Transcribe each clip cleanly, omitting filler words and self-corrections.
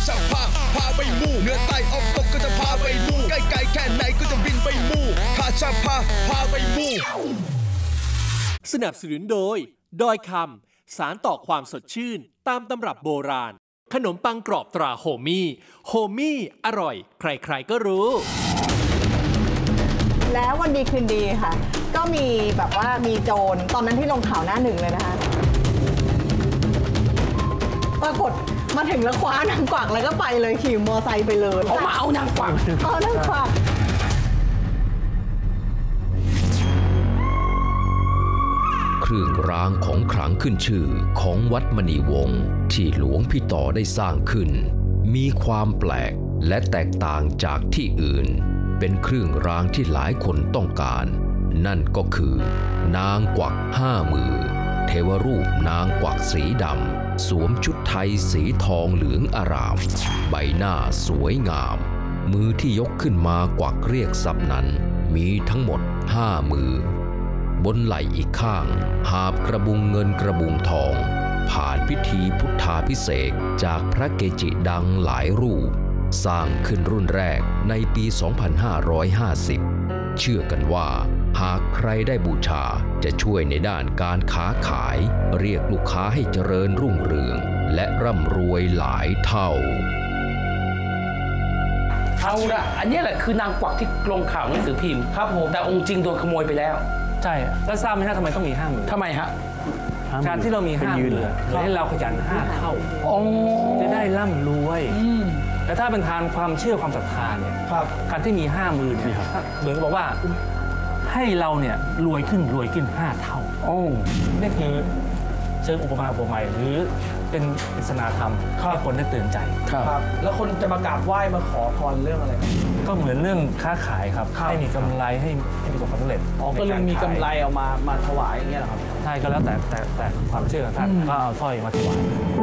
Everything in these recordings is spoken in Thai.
จะพาไปมู่เหนือใต้ออกตกก็จะพาไปมู่ใกล้ๆแค่ไหนก็จะบินไปมู่ข้าจะพาไปมู่สนับสนุนโดยดอยคำสารต่อความสดชื่นตามตำรับโบราณขนมปังกรอบตราโฮมี่อร่อยใครๆก็รู้แล้ววันดีคืนดีค่ะก็มีแบบว่ามีโจรตอนนั้นที่ลงข่าวหน้าหนึ่งเลยนะคะปรากฏมาถึงแล้วคว้านางกวักแล้วก็ไปเลยขี่มอไซค์ไปเลยเขามาเอานางกวักเอานางกวักเครื่องรางของขลังขึ้นชื่อของวัดมณีวงศ์ที่หลวงพี่ต่อได้สร้างขึ้นมีความแปลกและแตกต่างจากที่อื่นเป็นเครื่องรางที่หลายคนต้องการนั่นก็คือนางกวัก5 มือเทวรูปนางกวักสีดำสวมชุดไทยสีทองเหลืองอร่ามใบหน้าสวยงามมือที่ยกขึ้นมากวักเรียกศัพท์นั้นมีทั้งหมด5 มือบนไหล่อีกข้างหาบกระบุงเงินกระบุงทองผ่านพิธีพุทธาภิเษกจากพระเกจิดังหลายรูปสร้างขึ้นรุ่นแรกในปี 2550 เชื่อกันว่าหากใครได้บูชาจะช่วยในด้านการค้าขายเรียกลูกค้าให้เจริญรุ่งเรืองและร่ำรวยหลายเท่าเอาละอันนี้แหละคือนางกวักที่ลงข่าวหนังสือพิมพ์ครับผมแต่องค์จริงโดนขโมยไปแล้วใช่แล้วทราบไหมฮะทำไมต้องมี5 มือทำไมฮะการที่เรามี5 มือให้เราขยัน5 เท่าจะได้ร่ำรวยแต่ถ้าเป็นทางความเชื่อความศรัทธาเนี่ยการที่มี5 มือเนี่ยเหมือนกับบอกว่าให้เราเนี่ยรวยขึ้น5 เท่านี่คือเชิงอุปมาอุปไมยหรือเป็นปริศนาธรรมให้คนได้ตื่นใจครับแล้วคนจะมากราบไหว้มาขอพรเรื่องอะไรก็เหมือนเรื่องค้าขายครับให้มีกำไรให้มีความสำเร็จก็เลยมีกำไรเอามาถวายอย่างเงี้ยครับใช่ก็แล้วแต่ความเชื่อท่านก็เอาสร้อยมาถวาย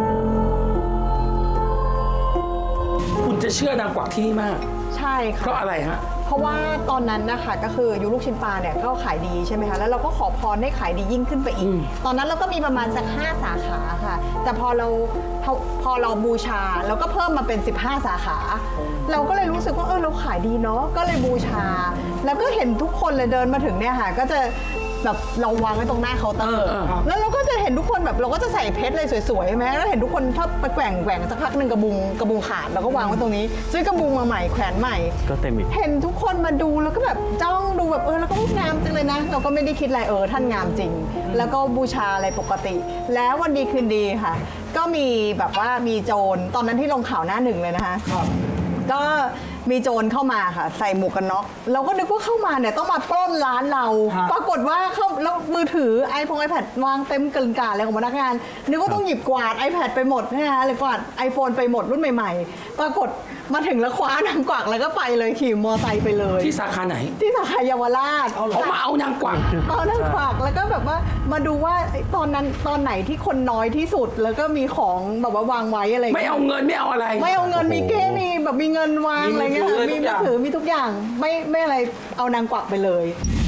คุณจะเชื่อนางกวักที่นี่มากใช่ค่ะเพราะอะไรฮะเพราะว่าตอนนั้นนะคะก็คือยุลูกชิ้นปลาเนี่ยก็ขายดีใช่ไหมคะแล้วเราก็ขอพรให้ขายดียิ่งขึ้นไปอีกตอนนั้นเราก็มีประมาณสัก5 สาขาค่ะแต่พอเราบูชาเราก็เพิ่มมาเป็น15 สาขาเราก็เลยรู้สึกว่าเราขายดีเนาะก็เลยบูชาแล้วก็เห็นทุกคนเลยเดินมาถึงเนี่ยค่ะก็จะแบบเราวางไว้ตรงหน้าเคาน์เตอร์แล้วเราก็จะเห็นทุกคนแบบเราก็จะใส่เพชรเลยสวยๆใช่ไหมแล้วเห็นทุกคนชอบไปแกว่งสักพักหนึ่งกระบุงขาดเราก็วางไว้ตรงนี้ซื้อกระบุงมาใหม่แขวนใหม่ก็เต็มอีกเห็นทุกคนมาดูแล้วก็แบบจ้องดูแบบแล้วก็งามจังเลยนะเราก็ไม่ได้คิดอะไรท่านงามจริงแล้วก็บูชาอะไรปกติแล้ววันดีคืนดีค่ะก็มีแบบว่ามีโจรตอนนั้นที่ลงข่าวหน้าหนึ่งเลยนะคะก็มีโจรเข้ามาค่ะใส่หมวกกันน็อกเราก็นึกว่าเข้ามาเนี่ยต้องมาปล้นร้านเราปรากฏว่าเข้าแล้วมือถือiPad วางเต็มเกินกาเลยของพนักงานนึกว่าต้องหยิบกวาด iPad ไปหมดนะคะเลยกวาด iPhone ไปหมดรุ่นใหม่ๆปรากฏมาถึงแล้วคว้านางกวักแล้วก็ไปเลยขี่มอไซค์ไปเลยที่สาขาไหนที่สาขาเยาวราชเขามาเอานางกวักเอานางกวักแล้วก็แบบว่ามาดูว่าตอนไหนที่คนน้อยที่สุดแล้วก็มีของแบบว่าวางไว้อะไรไม่เอาเงินไม่เอาอะไรไม่เอาเงินมีเก้มีแบบมีเงินวางอะไรเงี้ยมีมือถือมีทุกอย่างไม่อะไรเอานางกวักไปเลย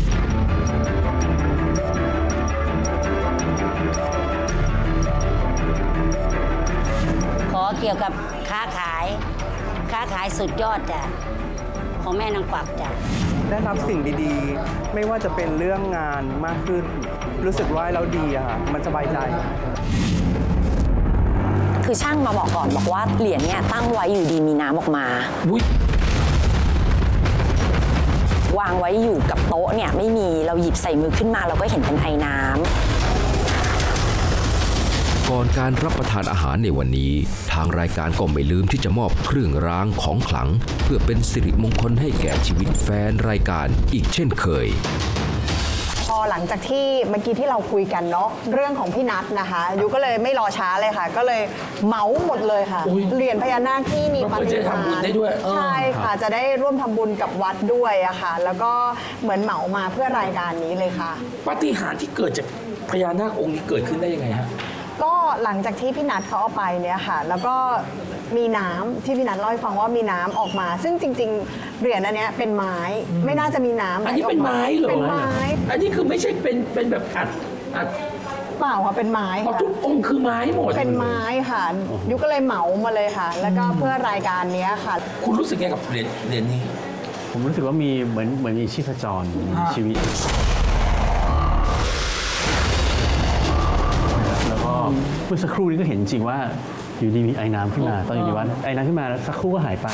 ขอเกี่ยวกับค้าขายสุดยอดจ้ะของแม่นางกวักจ้ะได้รับสิ่งดีๆไม่ว่าจะเป็นเรื่องงานมากขึ้นรู้สึกว่าเราดีอะค่ะมันสบายใจคือช่างมาบอกก่อนบอกว่าเหรียญเนี่ยตั้งไว้อยู่ดีมีน้ำออกมาวางไว้อยู่กับโต๊ะเนี่ยไม่มีเราหยิบใส่มือขึ้นมาเราก็เห็นเป็นไอน้ำก่อนการรับประทานอาหารในวันนี้ทางรายการก็ไม่ลืมที่จะมอบเครื่องรางของขลังเพื่อเป็นสิริมงคลให้แก่ชีวิตแฟนรายการอีกเช่นเคยพอหลังจากที่เมื่อกี้ที่เราคุยกันเนาะเรื่องของพี่นัทนะคะยุก็เลยไม่รอช้าเลยค่ะก็เลยเหมาหมดเลยค่ะเหรียญพญานาคที่มีปาฏิหาริย์ใช่ค่ะจะได้ร่วมทำบุญกับวัดด้วยอะค่ะแล้วก็เหมือนเหมามาเพื่อรายการนี้เลยค่ะปาฏิหาริย์ที่เกิดจากพญานาคองค์นี้เกิดขึ้นได้ยังไงฮะก็หลังจากที่พี่นัทเขาเอาไปเนี่ยค่ะแล้วก็มีน้ำที่พี่นัทเล่าให้ฟังว่ามีน้ำออกมาซึ่งจริงๆเหรียญอันนี้เป็นไม้ไม่น่าจะมีน้ำอันนี้เป็นไม้เหรอเป็นไม้อันนี้คือไม่ใช่เป็นแบบอัดเปล่าค่ะเป็นไม้ค่ะทุกองค์คือไม้หมดเป็นไม้ค่ะยุก็เลยเหมามาเลยค่ะ แล้วก็เพื่อรายการนี้ค่ะคุณรู้สึกไงกับเหรียญนี้ผมรู้สึกว่ามีเหมือนมีชีพจรมีชีวิตแล้วก็เมื่อสักครู่นี้ก็เห็นจริงว่าอยู่ดีมีไอ้น้ำขึ้นมาตอนอยู่ในวัดไอ้น้ำขึ้นมาแล้วสักครู่ก็หายไป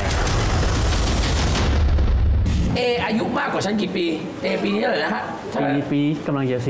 อายุมากกว่าฉันกี่ปีปีนี้เท่าไหร่นะฮะปีกำลังจะ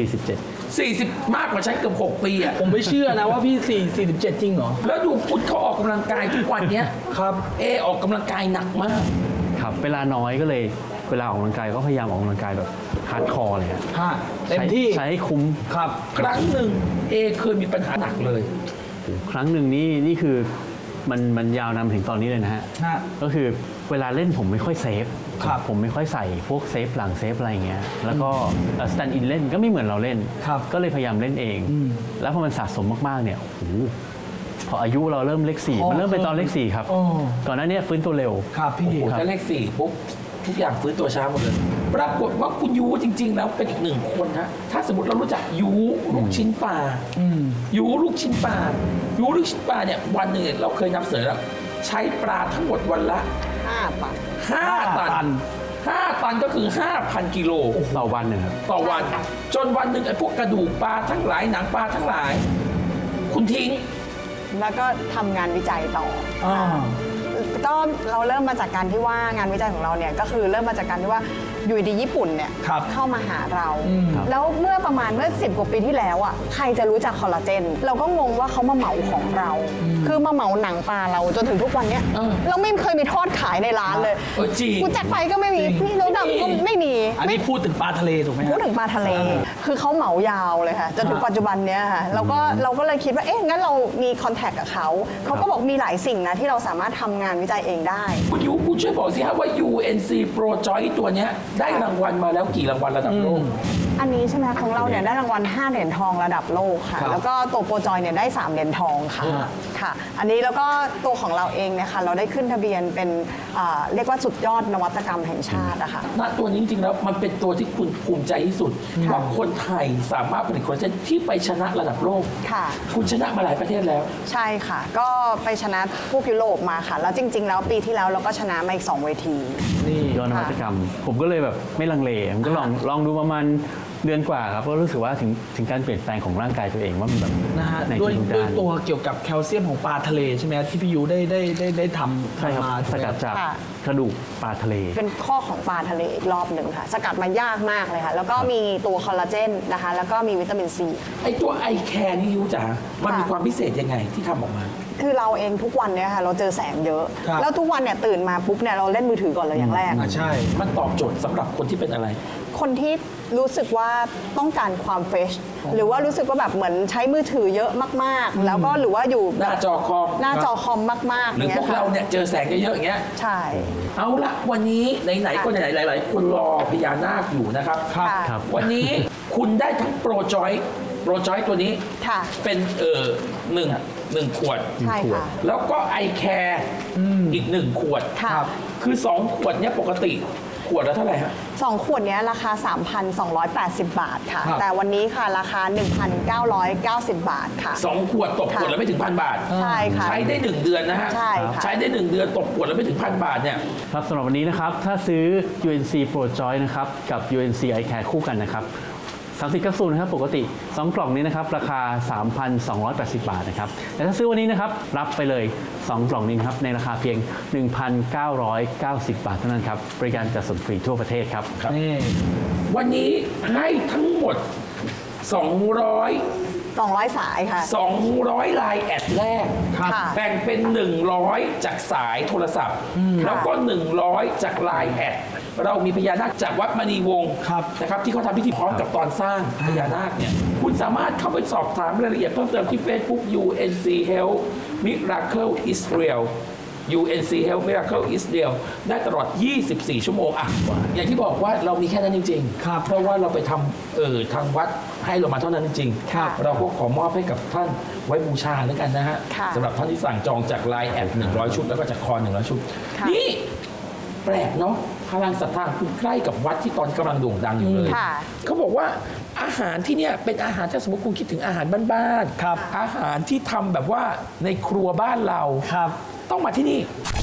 40 มากกว่าฉันเกือบ6 ปีอ่ะผมไม่เชื่อนะว่าพี่47จริงเหรอแล้วดูพุทธเขาออกกำลังกายทุกวันเนี้ยครับออกกำลังกายหนักมากครับเวลาน้อยก็เลยเวลาออกกำลังกายก็พยายามออกกำลังกายแบบฮาร์ดคอร์เลยครับเต็มที่ใช้ให้คุ้มครับครั้งหนึ่งเคยมีปัญหาหนักเลยครั้งหนึ่งนี่คือมันยาวนำถึงตอนนี้เลยนะฮะก็คือเวลาเล่นผมไม่ค่อยเซฟผมไม่ค่อยใส่พวกเซฟหลังเซฟอะไรเงี้ยแล้วก็สแตนด์อินเล่นก็ไม่เหมือนเราเล่นก็เลยพยายามเล่นเองแล้วพอมันสะสมมากๆเนี่ยโอ้โหพออายุเราเริ่มเลข4มันเริ่มเป็นตอนเลข4ครับก่อนหน้านี้ฟื้นตัวเร็วครับพี่ถ้าเลข4ปุ๊บทุกอย่างฟื้นตัวช้าหมดเลยปรากฏว่าคุณยูจริงๆแล้วเป็นอีก1 คนฮะถ้าสมมติเรารู้จักยูลูกชิ้นปลายูลูกชิ้นปลาเนี่ยวันหนึ่งเราเคยนำเสนอแล้วใช้ปลาทั้งหมดวันละ 5 ตัน 5 ตันก็คือ 5,000 กิโลต่อวันนะครับต่อวันจนวันหนึ่งไอ้พวกกระดูกปลาทั้งหลายหนังปลาทั้งหลายคุณทิ้งแล้วก็ทำงานวิจัยต่อก็เราเริ่มมาจากการที่ว่างานวิจัยของเราเนี่ยก็คือเริ่มมาจากการที่ว่าอยู่ดีญี่ปุ่นเนี่ยเข้ามาหาเราแล้วเมื่อประมาณ10 กว่าปีที่แล้วอ่ะใครจะรู้จักคอลลาเจนเราก็งงว่าเขามาเหมาของเราคือมาเหมาหนังปลาเราจนถึงทุกวันเนี้ยเราไม่เคยมีทอดขายในร้านเลยกูแจ็คไปก็ไม่มีพี่น้องดำก็ไม่มีอันนี้พูดถึงปลาทะเลถูกไหมพูดถึงปลาทะเลคือเขาเหมายาวเลยค่ะจนถึงปัจจุบันเนี้ยค่ะเราก็เลยคิดว่างั้นเรามีคอนแทคกับเขาก็บอกมีหลายสิ่งนะที่เราสามารถทำงานวิจัยเองได้คุณช่วยบอกสิฮะว่า UNC Pro Joy ตัวเนี้ยได้รางวัลมาแล้วกี่รางวัลระดับโลกอันนี้ใช่ไหมของเราเนี่ยได้รางวัล5 เหรียญทองระดับโลกค่ะแล้วก็ตัวโปรจอยเนี่ยได้3 เหรียญทองค่ะอันนี้แล้วก็ตัวของเราเองเนี่ยค่ะเราได้ขึ้นทะเบียนเป็นเรียกว่าสุดยอดนวัตกรรมแห่งชาติอะค่ะตัวนี้จริงๆแล้วมันเป็นตัวที่คุณภูมิใจที่สุดว่าคนไทยสามารถผลิตคอลลาเจนที่ไปชนะระดับโลกค่ะคุณชนะมาหลายประเทศแล้วใช่ค่ะก็ไปชนะพวกยุโรปมาค่ะแล้วจริงๆแล้วปีที่แล้วเราก็ชนะมาอีก2 เวทีนี่ยอดนวัตกรรมผมก็เลยแบบไม่ลังเลผมก็ลองดูประมาณเดือนกว่าครับก็รู้สึกว่าถึงการเปลี่ยนแปลงของร่างกายตัวเองว่ามันแบบนะฮะด้วยตัวเกี่ยวกับแคลเซียมของปลาทะเลใช่ไหมที่พี่ยูได้ทำใช่ครับสกัดจากกระดูกปลาทะเลเป็นข้อของปลาทะเลอีกรอบหนึ่งค่ะสกัดมายากมากเลยค่ะแล้วก็มีตัวคอลลาเจนนะคะแล้วก็มีวิตามินซีไอตัวไอแคร์นี่ยูจ๋ามันมีความพิเศษยังไงที่ทำออกมาคือเราเองทุกวันเนี่ยค่ะเราเจอแสงเยอะแล้วทุกวันเนี่ยตื่นมาปุ๊บเนี่ยเราเล่นมือถือก่อนเลยอย่างแรกใช่มันตอบโจทย์สำหรับคนที่เป็นอะไรคนที่รู้สึกว่าต้องการความเฟรชหรือว่ารู้สึกว่าแบบเหมือนใช้มือถือเยอะมากๆแล้วก็หรือว่าอยู่หน้าจอคอมมากๆหรือพวกเราเนี่ยเจอแสงเยอะๆอย่างเงี้ยใช่เอาละวันนี้ไหนๆก็ไหนๆหลายๆคนรอพญานาคอยู่นะครับวันนี้คุณได้ทั้งโปรจอยตัวนี้เป็น1 ขวดใช่ค่ะแล้วก็ไอแคร์อีก1 ขวดคือ2 ขวดเนี้ยปกติขวดละเท่าไหร่ฮะ 2 ขวดนี้ราคา 3,280 บาทค่ะแต่วันนี้ค่ะราคา 1,990 บาทค่ะ 2 ขวดตกขวดละไม่ถึง1,000 บาทใช่ค่ะใช้ได้1 เดือนนะฮะใช่ค่ะใช้ได้1 เดือนตกขวดละไม่ถึง1,000 บาทเนี่ยครับสำหรับวันนี้นะครับถ้าซื้อ UNC Pro Joy นะครับกับ UNC Eye Care คู่กันนะครับ30 แคปซูลนะครับปกติ2 กล่องนี้นะครับราคา 3,280 บาทนะครับแต่ถ้าซื้อวันนี้นะครับรับไปเลย2 กล่องนี้ครับในราคาเพียง 1,990 บาทเท่านั้นครับบริการจัดส่งฟรีทั่วประเทศครับวันนี้ให้ทั้งหมด200 สายค่ะ 200 ลายแอดแรกแบ่งเป็น100จากสายโทรศัพท์แล้วก็100จากลายแอดเรามีพญานาคจากวัดมณีวงศ์นะครับที่เขาทำพิธีพร้อมกับตอนสร้างพญานาคเนี่ยคุณสามารถเข้าไปสอบถามรายละเอียดเพิ่มเติมที่ Facebook UNC Health Miracle Israel UNC Health Miracle Israel ได้ตลอด24 ชั่วโมงอ่ะอย่างที่บอกว่าเรามีแค่นั้นจริงๆเพราะว่าเราไปทำทางวัดให้เรามาเท่านั้นจริงๆเราก็ขอมอบให้กับท่านไว้บูชาแล้วกันนะฮะสำหรับท่านที่สั่งจองจากไลน์แอด100 ชุดแล้วก็จากคอ100 ชุดนี่แปลกเนาะพลังศรัทธาคุณใกล้กับวัดที่ตอนกำลังโด่งดังอยู่เลยเขาบอกว่าอาหารที่เนี่ยเป็นอาหารถ้าสมมติคุณคิดถึงอาหารบ้านๆครับอาหารที่ทำแบบว่าในครัวบ้านเราครับต้องมาที่นี่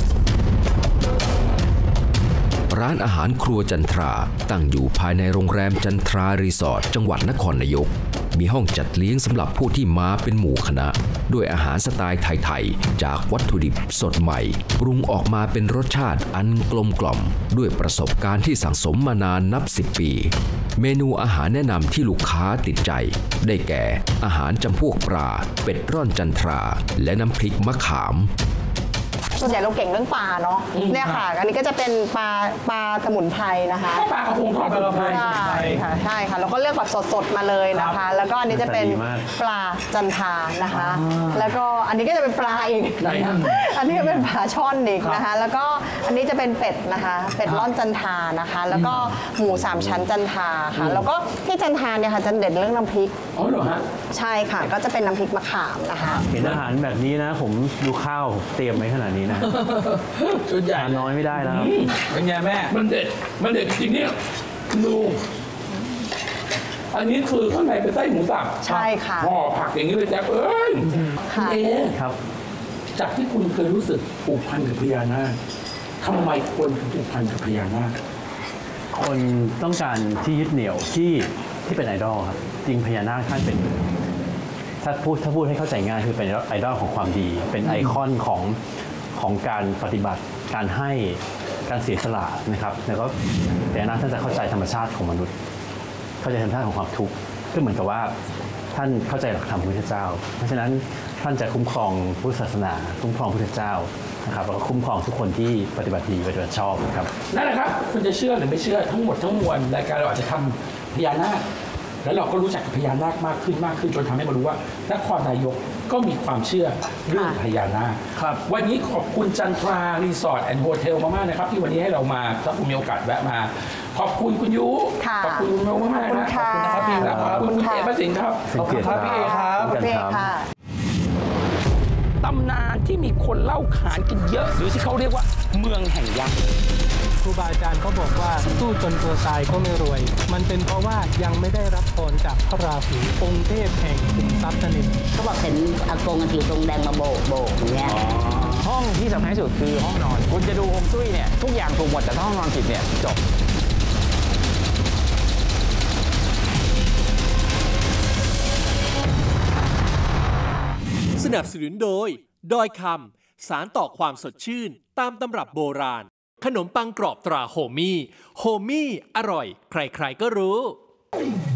ร้านอาหารครัวจันทราตั้งอยู่ภายในโรงแรมจันทรารีสอร์ทจังหวัดนครนายกมีห้องจัดเลี้ยงสำหรับผู้ที่มาเป็นหมู่คณะด้วยอาหารสไตล์ไทยๆจากวัตถุดิบสดใหม่ปรุงออกมาเป็นรสชาติอันกลมกล่อมด้วยประสบการณ์ที่สั่งสมมานานนับ10 ปีเมนูอาหารแนะนำที่ลูกค้าติดใจได้แก่อาหารจำพวกปลาเป็ดร่อนจันทราและน้ำพริกมะขามส่วนใหญ่เราเก่งเรื่องปลาเนาะเนี่ยค่ะอันนี้ก็จะเป็นปลาสมุนไพรนะคะปลากระพงทอดสมุนไพรใช่ค่ะเราก็เลือกแบบสดๆมาเลยนะคะแล้วก็อันนี้จะเป็นปลาจันทรานะคะแล้วก็อันนี้ก็จะเป็นปลาอีกอันนี้ก็เป็นปลาช่อนอีกนะคะแล้วก็อันนี้จะเป็นเป็ดนะคะเป็ดร่อนจันทรานะคะแล้วก็หมู3 ชั้นจันทราค่ะแล้วก็ที่จันทราเนี่ยค่ะจะเด่นเรื่องน้ำพริกอ๋อเหรอฮะใช่ค่ะก็จะเป็นน้ำพริกมะขามนะคะเห็นอาหารแบบนี้นะผมดูข้าวเตรียมไว้ขนาดนี้ชุดใหญ่น้อยไม่ได้แล้วเป็นไงแม่มันเด็ดจริงเนี่ยดูอันนี้คือข้างในเป็นไส้หมูสับใช่ค่ะห่อผักอย่างนี้เลยแจ๊คเอ้ยคุณเอครับจากที่คุณเคยรู้สึกผูกพันกับพญานาคทำไมคนถึงผูกพันกับพญานาคคนต้องการที่ยึดเหนี่ยวที่เป็นไอดอลครับจริงพญานาคท่านเป็นถ้าพูดให้เข้าใจง่ายคือเป็นไอดอลของความดีเป็นไอคอนของการปฏิบัติการให้การเสียสละนะครับแล้วก็พญานาคท่านจะเข้าใจธรรมชาติของมนุษย์เข้าใจธรรมชาติของความทุกข์ก็เหมือนกับว่าท่านเข้าใจหลักธรรมพระพุทธเจ้าเพราะฉะนั้นท่านจะคุ้มครองพุทธศาสนาคุ้มครองพระพุทธเจ้านะครับแล้วก็คุ้มครองทุกคนที่ปฏิบัติดีปฏิบัติชอบครับนั่นแหละครับคุณจะเชื่อหรือไม่เชื่อทั้งหมดทั้งมวลรายการเราอาจจะทำพญานาคแล้วเราก็รู้จักกับพญานาคมากขึ้นจนทำให้เรารู้ว่านครนายกก็มีความเชื่อเรื่องพญานาคครับวันนี้ขอบคุณจันทรารีสอร์ทแอนด์โฮเทลมากๆนะครับที่วันนี้ให้เรามาถ้าคุณมีโอกาสแวะมาขอบคุณคุณยุขอบคุณคุณโมมากๆนะขอบคุณนะครับพี่ครับขอบคุณคุณเอ๋ประสิทธิ์ครับขอบคุณครับพี่เอ๋ครับตำนานที่มีคนเล่าขานกันเยอะหรือที่เขาเรียกว่าเมืองแห่งยักษ์ครูบาอาจารย์เขาบอกว่าสู้จนตัวตายก็ไม่รวยมันเป็นเพราะว่ายังไม่ได้รับพรจากพระราหูองค์เทพแห่งขุมทรัพย์นั่นเองเขาบอกเห็นอากงถือธงแดงมาโบกอย่างเงี้ยห้องที่สำคัญที่สุดคือห้องนอนคุณจะดูฮวงจุ้ยเนี่ยทุกอย่างถูกหมดแต่ถ้าห้องนอนผิดเนี่ยจบสนับสนุนโดยดอยคำสารต่อความสดชื่นตามตำรับโบราณขนมปังกรอบตราโฮมี่อร่อยใครๆก็รู้